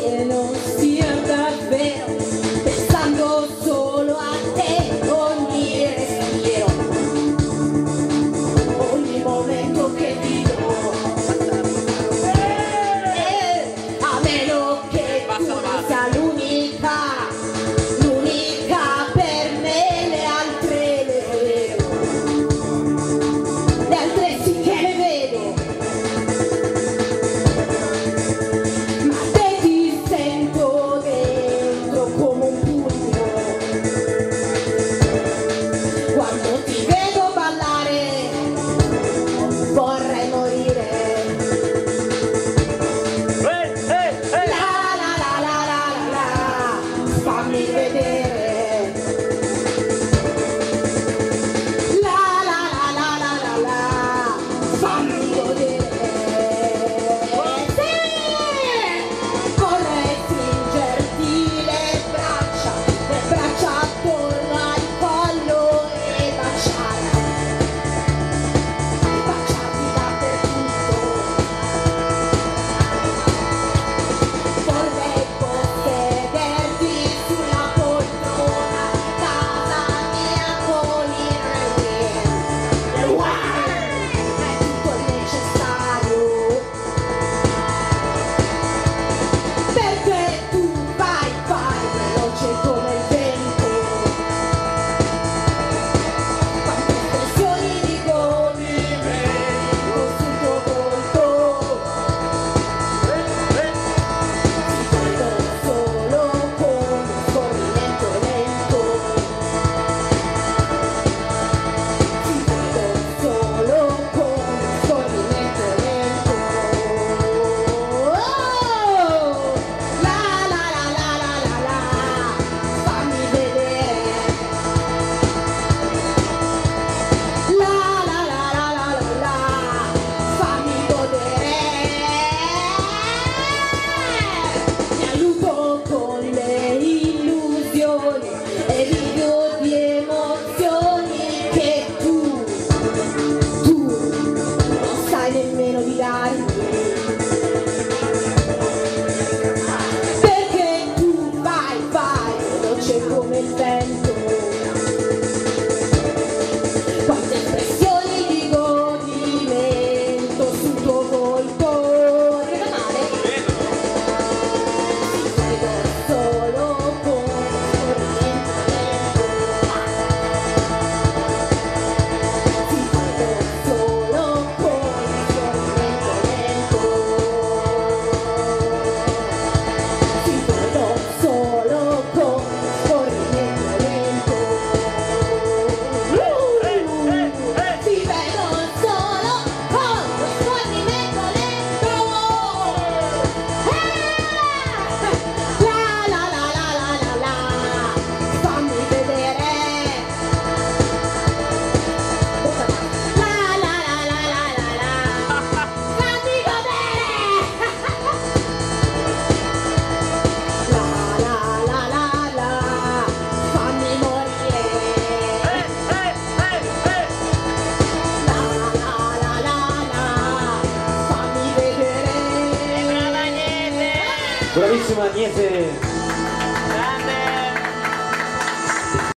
che non sia davvero, pensando solo a te, ogni respiro, ogni momento che vivo. A meno che tu non sia l'unica per me, le altre le vedo, le altre sì che le vedo. Ma te ti sento dentro come un pugno, quando ti vedo ballare vorrei morire. Fammi vedere, fammi godere. Sì! Vorrei stringerti le braccia attorno al collo e baciarti dappertutto. Vorrei possederti sulla poltrona di casa mia con il reggae. È tutto il necessario, perché tu vai veloce come il vento. Quante espressioni di godimento sul tuo volto. Ti vedo solo con un scorrimento lento. Ti vedo solo con un scorrimento lento. Oh! Fammi vedere. Fammi godere. Ti aiuto con le illusioni e vivo di emozioni che tu non sai nemmeno di darmi, perché tu vai veloce come il vento. Quante espressioni di godimento sul tuo volto. Vedo male? Ti vedo solo con un scorrimento lento. Ti vedo solo con un scorrimento lento. Ti vedo solo con un scorrimento lento. Ti vedo solo con uno scorrimento lento. Fammi vedere. Fammi godere. Fammi morire. Fammi vedere. Bravissima Agnese!